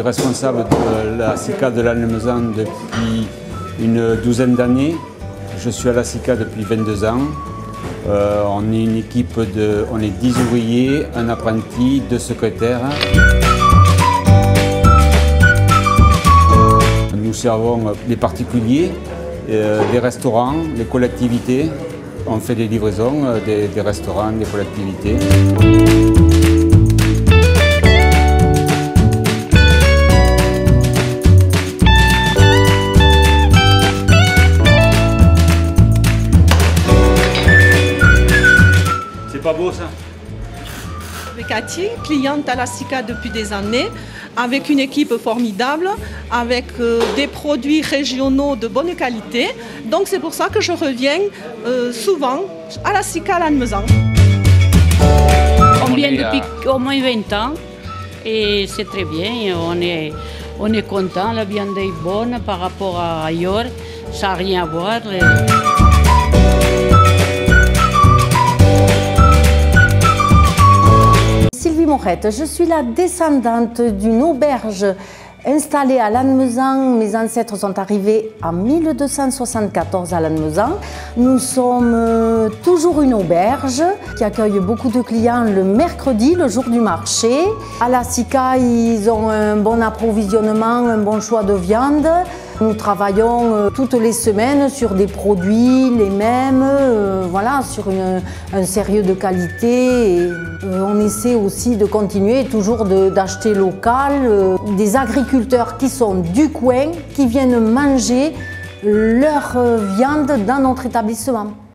responsable de la SICA de Lannemezan depuis une douzaine d'années. Je suis à la SICA depuis 22 ans. On est une équipe on est 10 ouvriers, un apprenti, 2 secrétaires. Nous servons les particuliers, les restaurants, les collectivités. On fait des livraisons des restaurants, des collectivités. C'est pas beau ça? Cathy, cliente à la SICA depuis des années, avec une équipe formidable, avec des produits régionaux de bonne qualité. Donc c'est pour ça que je reviens souvent à la SICA à Lannemezan. On vient depuis au moins 20 ans et c'est très bien, on est content, la viande est bonne par rapport à ailleurs, ça n'a rien à voir. Sylvie Morette, je suis la descendante d'une auberge installée à Lannemezan. Mes ancêtres sont arrivés en 1274 à Lannemezan. Nous sommes toujours une auberge qui accueille beaucoup de clients le mercredi, le jour du marché. À la SICA, ils ont un bon approvisionnement, un bon choix de viande. Nous travaillons toutes les semaines sur des produits les mêmes, voilà, sur un sérieux de qualité. Et, on essaie aussi de continuer toujours d'acheter local, des agriculteurs qui sont du coin, qui viennent manger leur viande dans notre établissement.